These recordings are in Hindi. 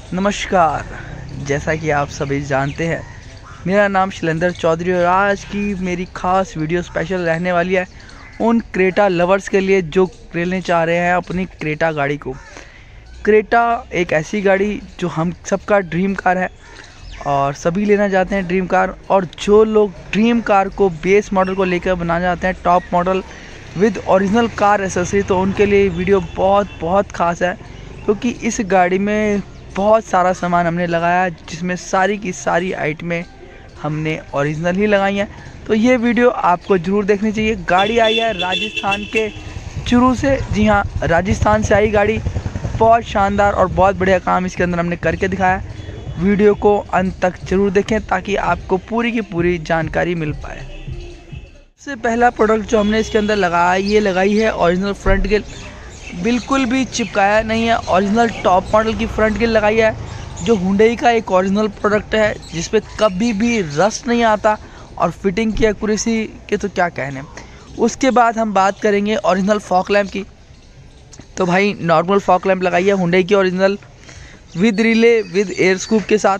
नमस्कार। जैसा कि आप सभी जानते हैं, मेरा नाम शैलेंद्र चौधरी और आज की मेरी खास वीडियो स्पेशल रहने वाली है उन क्रेटा लवर्स के लिए जो लेने चाह रहे हैं अपनी क्रेटा गाड़ी को। क्रेटा एक ऐसी गाड़ी जो हम सबका ड्रीम कार है और सभी लेना चाहते हैं ड्रीम कार। और जो लोग ड्रीम कार को बेस मॉडल को लेकर बनाना चाहते हैं top model with original car accessory, तो उनके लिए वीडियो बहुत ख़ास है, क्योंकि इस गाड़ी में बहुत सारा सामान हमने लगाया जिसमें सारी की सारी आइटमें हमने ओरिजिनल ही लगाई हैं। तो ये वीडियो आपको ज़रूर देखनी चाहिए। गाड़ी आई है राजस्थान के चुरू से। जी हाँ, राजस्थान से आई गाड़ी। बहुत शानदार और बहुत बढ़िया काम इसके अंदर हमने करके दिखाया। वीडियो को अंत तक जरूर देखें ताकि आपको पूरी की पूरी जानकारी मिल पाए। सबसे पहला प्रोडक्ट जो हमने इसके अंदर लगाया, ये लगाई है ओरिजिनल फ्रंट ग्रिल। बिल्कुल भी चिपकाया नहीं है, ओरिजिनल टॉप मॉडल की फ्रंट ग्रिल लगाई है जो हुंडई का एक ओरिजिनल प्रोडक्ट है जिस पे कभी भी रस्ट नहीं आता और फिटिंग की एक्यूरेसी के तो क्या कहने। उसके बाद हम बात करेंगे ओरिजिनल फॉग लैंप की। तो भाई नॉर्मल फॉग लैंप लगाई है हुंडई की original with relay with air scoop के साथ,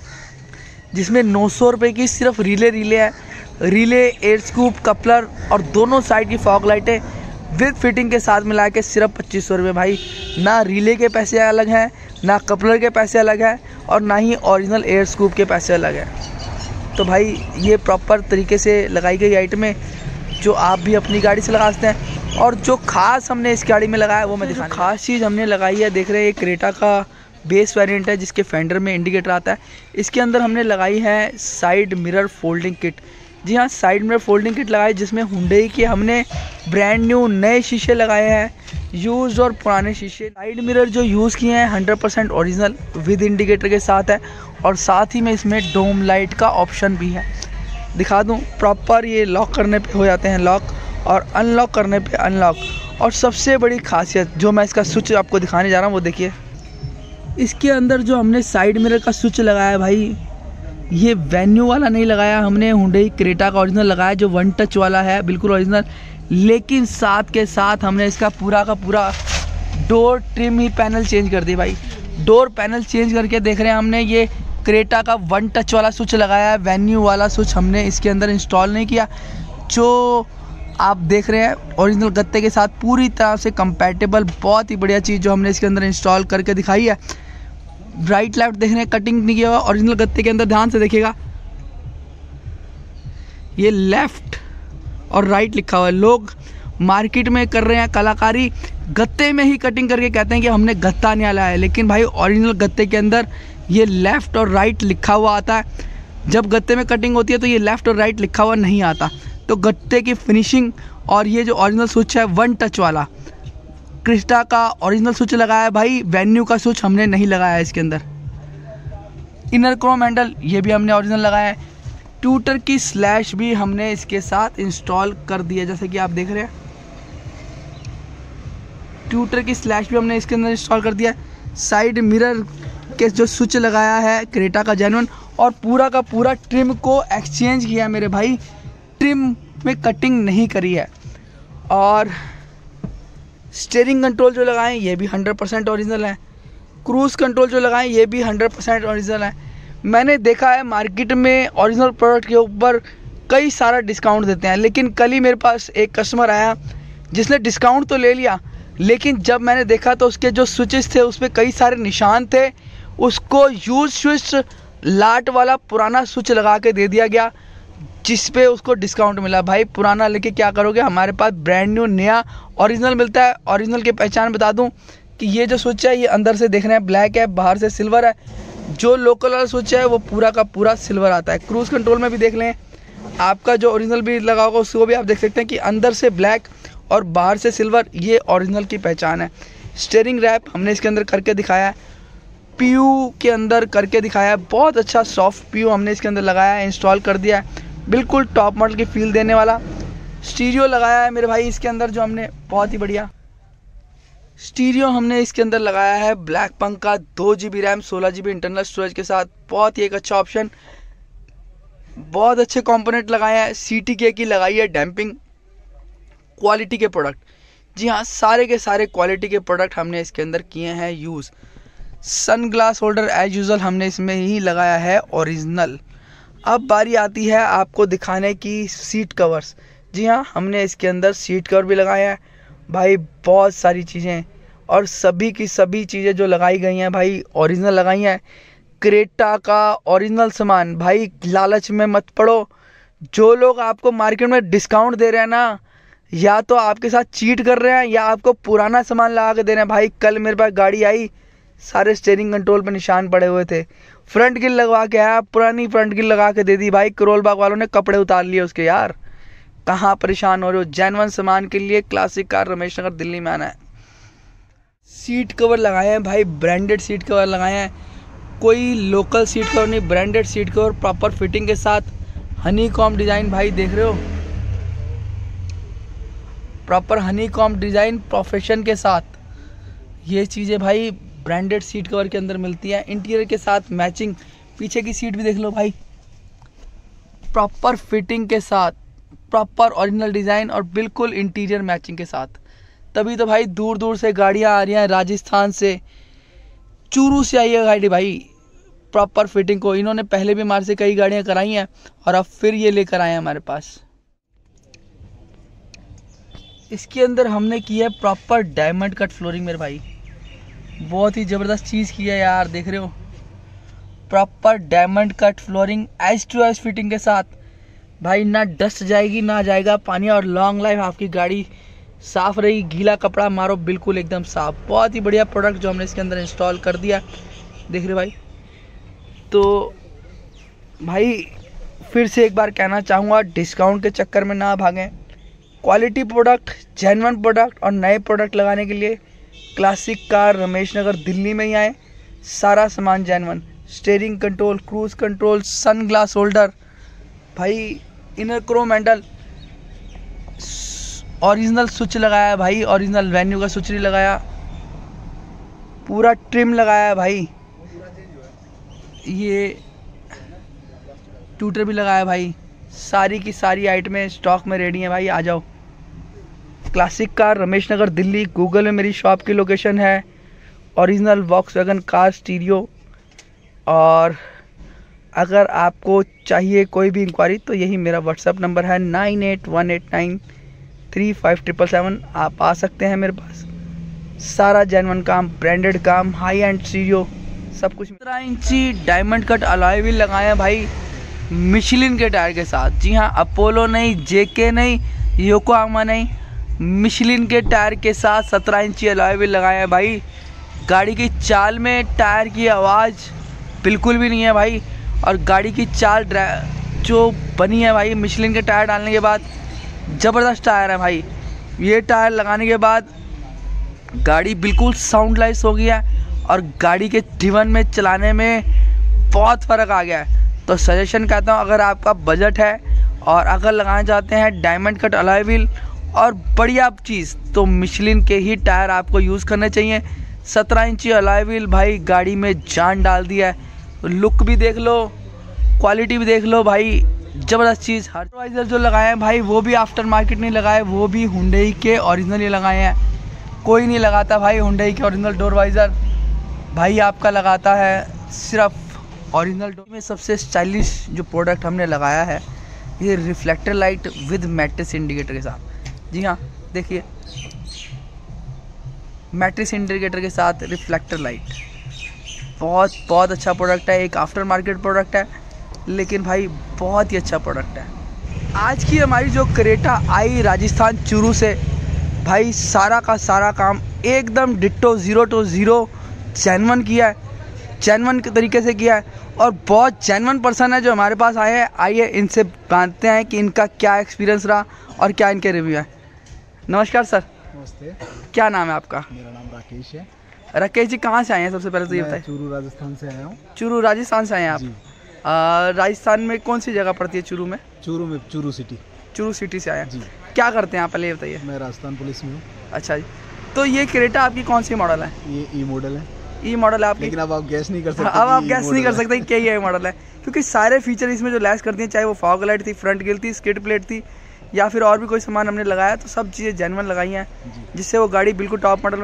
जिसमें 900 रुपये की सिर्फ रिले है। रिले, एयर स्कूप, कपलर और दोनों साइड की फॉग लाइटें विद फिटिंग के साथ मिला के सिर्फ 2500 रुपये। भाई ना रिले के पैसे अलग हैं, ना कपलर के पैसे अलग हैं और ना ही ओरिजिनल एयर स्कूप के पैसे अलग हैं। तो भाई ये प्रॉपर तरीके से लगाई गई आइटम है जो आप भी अपनी गाड़ी से लगा सकते हैं। और जो खास हमने इस गाड़ी में लगाया वो मैं दिखाना। खास चीज़ हमने लगाई है, देख रहे हैं, ये क्रेटा का बेस वेरिएंट है जिसके फेंडर में इंडिकेटर आता है। इसके अंदर हमने लगाई है साइड मिरर फोल्डिंग किट। जी हाँ, साइड मिरर फोल्डिंग किट लगाई जिसमें हुंडई के हमने ब्रांड न्यू नए शीशे लगाए हैं, यूज़ और पुराने शीशे। साइड मिरर जो यूज़ किए हैं 100% ओरिजिनल विद इंडिकेटर के साथ है और साथ ही में इसमें डोम लाइट का ऑप्शन भी है। दिखा दूँ प्रॉपर, ये लॉक करने पे हो जाते हैं लॉक और अनलॉक करने पे अनलॉक। और सबसे बड़ी खासियत जो मैं इसका स्विच आपको दिखाने जा रहा हूँ वो देखिए। इसके अंदर जो हमने साइड मिरर का स्विच लगाया है भाई, ये वेन्यू वाला नहीं लगाया हमने, हुंडई क्रेटा का ओरिजिनल लगाया जो वन टच वाला है, बिल्कुल ओरिजिनल। लेकिन साथ के साथ हमने इसका पूरा का पूरा डोर ट्रिम ही पैनल चेंज कर दी। भाई डोर पैनल चेंज करके देख रहे हैं हमने ये क्रेटा का वन टच वाला स्विच लगाया है, वेन्यू वाला स्विच हमने इसके अंदर इंस्टॉल नहीं किया। जो आप देख रहे हैं ओरिजिनल गत्ते के साथ पूरी तरह से कंपैटिबल, बहुत ही बढ़िया चीज़ जो हमने इसके अंदर इंस्टॉल करके दिखाई है। राइट लेफ्ट देख रहे हैं, कटिंग नहीं किया हुआ ओरिजिनल गत्ते के अंदर, ध्यान से देखिएगा, ये लेफ्ट और राइट लिखा हुआ है। लोग मार्केट में कर रहे हैं कलाकारी, गत्ते में ही कटिंग करके कहते हैं कि हमने गत्ता नहीं लाया है, लेकिन भाई ओरिजिनल गत्ते के अंदर ये लेफ़्ट और राइट लिखा हुआ आता है। जब गत्ते में कटिंग होती है तो ये लेफ़्ट और राइट लिखा हुआ नहीं आता। तो गत्ते की फिनिशिंग और ये जो ओरिजिनल स्विच है वन टच वाला क्रेटा का ओरिजिनल स्विच लगाया है भाई, वेन्यू का स्विच हमने नहीं लगाया है इसके अंदर। इनर क्रोम हैंडल ये भी हमने ओरिजिनल लगाया है। ट्यूटर की स्लैश भी हमने इसके साथ इंस्टॉल कर दी है, जैसे कि आप देख रहे हैं ट्यूटर की स्लैश भी हमने इसके अंदर इंस्टॉल कर दिया है। साइड मिरर के जो स्विच लगाया है क्रेटा का जेन्युइन, और पूरा का पूरा ट्रिम को एक्सचेंज किया है मेरे भाई, ट्रिम में कटिंग नहीं करी है। और स्टीयरिंग कंट्रोल जो लगाएं ये भी 100% ओरिजिनल है। क्रूज़ कंट्रोल जो लगाएं ये भी 100% ओरिजिनल है। मैंने देखा है मार्केट में ओरिजिनल प्रोडक्ट के ऊपर कई सारा डिस्काउंट देते हैं, लेकिन कल ही मेरे पास एक कस्टमर आया जिसने डिस्काउंट तो ले लिया, लेकिन जब मैंने देखा तो उसके जो स्विचेस थे उस पर कई सारे निशान थे। उसको यूज स्विच लाट वाला पुराना स्विच लगा के दे दिया गया जिस पे उसको डिस्काउंट मिला। भाई पुराना लेके क्या करोगे, हमारे पास ब्रांड न्यू नया ओरिजिनल मिलता है। ओरिजिनल की पहचान बता दूं कि ये जो स्विच है ये अंदर से देखने में ब्लैक है, बाहर से सिल्वर है। जो लोकल वाला स्विच है वो पूरा का पूरा सिल्वर आता है। क्रूज़ कंट्रोल में भी देख लें, आपका जो ओरिजिनल भी लगा होगा उसको भी आप देख सकते हैं कि अंदर से ब्लैक और बाहर से सिल्वर, ये ओरिजिनल की पहचान है। स्टीयरिंग रैप हमने इसके अंदर करके दिखाया है, पीयू के अंदर करके दिखाया है, बहुत अच्छा सॉफ्ट पीयू हमने इसके अंदर लगाया है, इंस्टॉल कर दिया है, बिल्कुल टॉप मॉडल की फील देने वाला। स्टीरियो लगाया है मेरे भाई इसके अंदर जो हमने, बहुत ही बढ़िया स्टीरियो हमने इसके अंदर लगाया है। ब्लैक पंक का 2 GB RAM 16 GB internal storage के साथ, बहुत ही एक अच्छा ऑप्शन। बहुत अच्छे कंपोनेंट लगाए हैं। CTK की लगाई है डैम्पिंग, क्वालिटी के प्रोडक्ट। जी हाँ, सारे के सारे क्वालिटी के प्रोडक्ट हमने इसके अंदर किए हैं use. Sun glass holder as usual हमने इसमें ही लगाया है ओरिजिनल। अब बारी आती है आपको दिखाने की सीट कवर्स। जी हाँ, हमने इसके अंदर सीट कवर भी लगाया है भाई, बहुत सारी चीज़ें, और सभी की सभी चीज़ें जो लगाई गई हैं भाई ओरिजिनल लगाई हैं। क्रेटा का ओरिजिनल सामान भाई, लालच में मत पड़ो। जो लोग आपको मार्केट में डिस्काउंट दे रहे हैं ना, या तो आपके साथ चीट कर रहे हैं या आपको पुराना सामान लगा के दे रहे हैं। भाई कल मेरे पास गाड़ी आई, सारे स्टीयरिंग कंट्रोल पे निशान पड़े हुए थे, फ्रंट गिल लगवा के आया, पुरानी फ्रंट गिल लगा के दे दी भाई। करोल बाग वालों ने कपड़े उतार लिए उसके। यार कहाँ परेशान हो रहे हो? जेन्युइन सामान के लिए क्लासिक कार रमेश नगर दिल्ली में आना है। सीट कवर लगाए हैं भाई, ब्रांडेड सीट कवर लगाए हैं, कोई लोकल सीट कवर नहीं, branded seat cover proper fitting के साथ। हनी कॉम डिज़ाइन भाई देख रहे हो, proper honey comb design profession के साथ। ये चीज़ें भाई ब्रांडेड सीट कवर के अंदर मिलती हैं, इंटीरियर के साथ मैचिंग। पीछे की सीट भी देख लो भाई, प्रॉपर फिटिंग के साथ, प्रॉपर ओरिजिनल डिज़ाइन और बिल्कुल इंटीरियर मैचिंग के साथ। तभी तो भाई दूर दूर से गाड़ियाँ आ रही हैं, राजस्थान से, चूरू से आई है गाड़ी भाई प्रॉपर फिटिंग को। इन्होंने पहले भी हमारे से कई गाड़ियाँ कराई हैं और अब फिर ये लेकर आए हैं हमारे पास। इसके अंदर हमने किया है प्रॉपर डायमंड कट फ्लोरिंग मेरे भाई, बहुत ही ज़बरदस्त चीज़ की है यार, देख रहे हो, proper diamond cut flooring edge to edge fitting के साथ भाई। ना डस्ट जाएगी ना जाएगा पानी, और लॉन्ग लाइफ आपकी गाड़ी साफ़ रहेगी। गीला कपड़ा मारो बिल्कुल एकदम साफ। बहुत ही बढ़िया प्रोडक्ट जो हमने इसके अंदर इंस्टॉल कर दिया, देख रहे भाई। तो भाई फिर से एक बार कहना चाहूँगा, डिस्काउंट के चक्कर में ना भागें। क्वालिटी प्रोडक्ट, जेन्युइन प्रोडक्ट और नए प्रोडक्ट लगाने के लिए क्लासिक कार रमेश नगर दिल्ली में ही आए। सारा सामान genuine, steering control, cruise control, sun glass holder भाई, inner chrome handle, original switch लगाया भाई, ओरिजिनल वेन्यू का स्विच नहीं लगाया, पूरा ट्रिम लगाया भाई, ये ट्यूटर भी लगाया भाई। सारी की सारी आइटमें स्टॉक में रेडी हैं भाई, आ जाओ। Classic car Ramesh Nagar Delhi, Google में मेरी शॉप की लोकेशन है। Original Volkswagen car stereo. और अगर आपको चाहिए कोई भी इंक्वायरी तो यही मेरा व्हाट्सएप नंबर है 9818935777। आप आ सकते हैं मेरे पास। सारा जेन्युइन काम, ब्रांडेड काम, हाई एंड स्टीरियो सब कुछ। 17 इंची डायमंड कट अलॉय व्हील लगाए हैं भाई, मिशलिन के टायर के साथ। जी हाँ, अपोलो नहीं, जेके नहीं, योकोहामा नहीं, मिशलिन के टायर के साथ 17 इंची अलॉय व्हील लगाए हैं भाई। गाड़ी की चाल में टायर की आवाज़ बिल्कुल भी नहीं है भाई, और गाड़ी की चाल जो बनी है भाई मिशलिन के टायर डालने के बाद, ज़बरदस्त टायर है भाई। ये टायर लगाने के बाद गाड़ी बिल्कुल साउंडलेस हो गया है और गाड़ी के जीवन में चलाने में बहुत फ़र्क आ गया है। तो सजेशन कहता हूँ, अगर आपका बजट है और अगर लगाना चाहते हैं डायमंड कट अलॉय व्हील और बढ़िया चीज़, तो मिशलिन के ही टायर आपको यूज़ करने चाहिए। 17 इंची अलॉय व्हील भाई गाड़ी में जान डाल दिया है। लुक भी देख लो, क्वालिटी भी देख लो भाई, ज़बरदस्त चीज़। हाइड्रोवाइज़र जो लगाए हैं भाई वो भी आफ्टर मार्केट नहीं लगाए, वो भी हुंडई के ओरिजिनल ही लगाए हैं। कोई नहीं लगाता भाई हुंडई के ओरिजिनल डोर वाइज़र, भाई आपका लगाता है सिर्फ ओरिजिनल डोर में। सबसे स्टाइलिश जो प्रोडक्ट हमने लगाया है, ये reflector light with matrix indicator के साथ। जी हाँ, देखिए, मैट्रिक्स इंडिकेटर के साथ रिफ्लेक्टर लाइट, बहुत अच्छा प्रोडक्ट है। एक आफ्टर मार्केट प्रोडक्ट है, लेकिन भाई बहुत ही अच्छा प्रोडक्ट है। आज की हमारी जो क्रेटा आई राजस्थान चूरू से भाई, सारा का सारा काम एकदम डिट्टो 0 to 0 जेन्युइन किया है, जेन्युइन तरीके से किया है। और बहुत जेन्युइन पर्सन है जो हमारे पास आए हैं। आइए इनसे जानते हैं कि इनका क्या एक्सपीरियंस रहा और क्या इनके रिव्यू है। नमस्कार सर। नमस्ते। क्या नाम है आपका? मेरा नाम राकेश है। राकेश जी, कहाँ से आए हैं? सबसे पहले तो ये बताइए। चूरू राजस्थान से आया हूँ। चूरू राजस्थान से आए हैं आप? राजस्थान में कौन सी जगह पड़ती है चूरू में? चूरू सिटी। चूरू सिटी से आया जी। क्या करते हैं आप, पहले ये बताइए। मैं राजस्थान पुलिस में हूँ। अच्छा जी, तो ये क्रेटा आपकी कौन सी मॉडल है? ये ई मॉडल है। ई मॉडल है आपकी? लेकिन अब आप गैस नहीं कर सकते। अब आप गैस नहीं कर सकते क्या ये मॉडल है, क्योंकि सारे फीचर इसमें जो लैस करती हैं, चाहे वो फॉग लाइट थी, फ्रंट ग्रिल थी, स्किड प्लेट थी, या फिर और भी कोई सामान हमने लगाया, तो सब चीज़ें जेन्युइन लगाई हैं, जिससे वो गाड़ी बिल्कुल टॉप मॉडल में।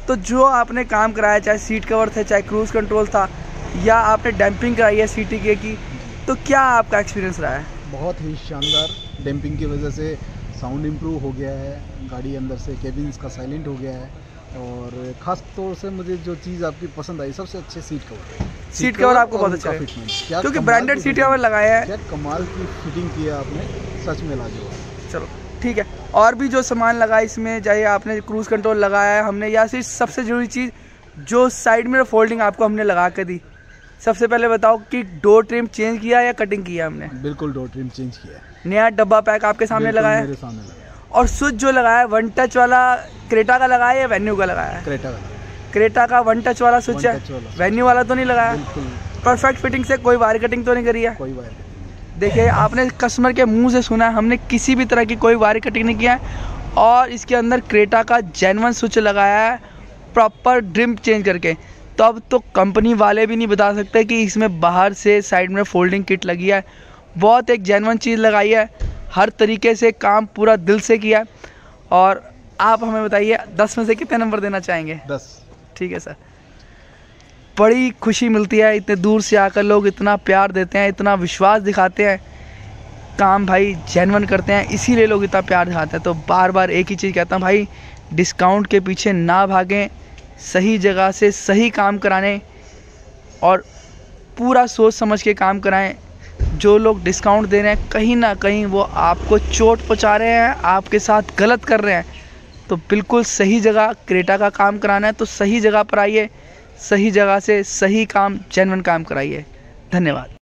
तो जो आपने काम कराया, चाहे सीट कवर थे, चाहे क्रूज़ कंट्रोल था, या आपने डैम्पिंग कराई है CTK की, तो क्या आपका एक्सपीरियंस रहा है? बहुत ही शानदार। डैम्पिंग की वजह से साउंड इम्प्रूव हो गया है, गाड़ी अंदर से केबिन्स का साइलेंट हो गया है। और ख़ास तौर से मुझे जो चीज़ आपकी पसंद आई, सबसे अच्छे सीट कवर। सीट कवर आपको बहुत अच्छा है, क्योंकि ब्रांडेड सीट कवर लगाया है। क्या कमाल की फिटिंग की है आपने, सच में लाजवाब। चलो ठीक है, और भी जो सामान लगा इसमें, चाहे आपने क्रूज़ कंट्रोल लगाया है हमने, या फिर सबसे ज़रूरी चीज़ जो साइड में फोल्डिंग आपको हमने लगा कर दी, सबसे पहले बताओ कि डोर ट्रिम चेंज किया या कटिंग किया हमने? बिल्कुल डोर ट्रिम चेंज किया है। नया डब्बा पैक आपके सामने लगाया है? मेरे सामने लगाया। और स्विच जो लगाया है, वन टच वाला क्रेटा का लगाया या वेन्यू का लगाया है? क्रेटा का। क्रेटा का वन टच वाला स्विच है, वेन्यू वाला तो नहीं लगाया? बिल्कुल परफेक्ट फिटिंग से, कोई वायर कटिंग तो नहीं करी है? कोई वायर। देखिए, आपने कस्टमर के मुंह से सुना है, हमने किसी भी तरह की कोई वायर कटिंग नहीं किया है। और इसके अंदर क्रेटा का जेन्युइन स्विच लगाया है, प्रॉपर ड्रिम चेंज करके। तो अब तो कंपनी वाले भी नहीं बता सकते कि इसमें बाहर से साइड में फोल्डिंग किट लगी है। बहुत एक जेन्युइन चीज़ लगाई है, हर तरीके से काम पूरा दिल से किया है। और आप हमें बताइए 10 में से कितने नंबर देना चाहेंगे? 10। ठीक है सर, बड़ी खुशी मिलती है, इतने दूर से आकर लोग इतना प्यार देते हैं, इतना विश्वास दिखाते हैं, काम भाई जेन्युइन करते हैं, इसीलिए लोग इतना प्यार दिखाते हैं। तो बार बार एक ही चीज़ कहता हूँ भाई, डिस्काउंट के पीछे ना भागें, सही जगह से सही काम कराने और पूरा सोच समझ के काम कराएं। जो लोग डिस्काउंट दे रहे हैं, कहीं ना कहीं वो आपको चोट पहुंचा रहे हैं, आपके साथ गलत कर रहे हैं। तो बिल्कुल सही जगह क्रेटा का काम कराना है तो सही जगह पर आइए, सही जगह से सही काम, जेन्युइन काम कराइए। धन्यवाद।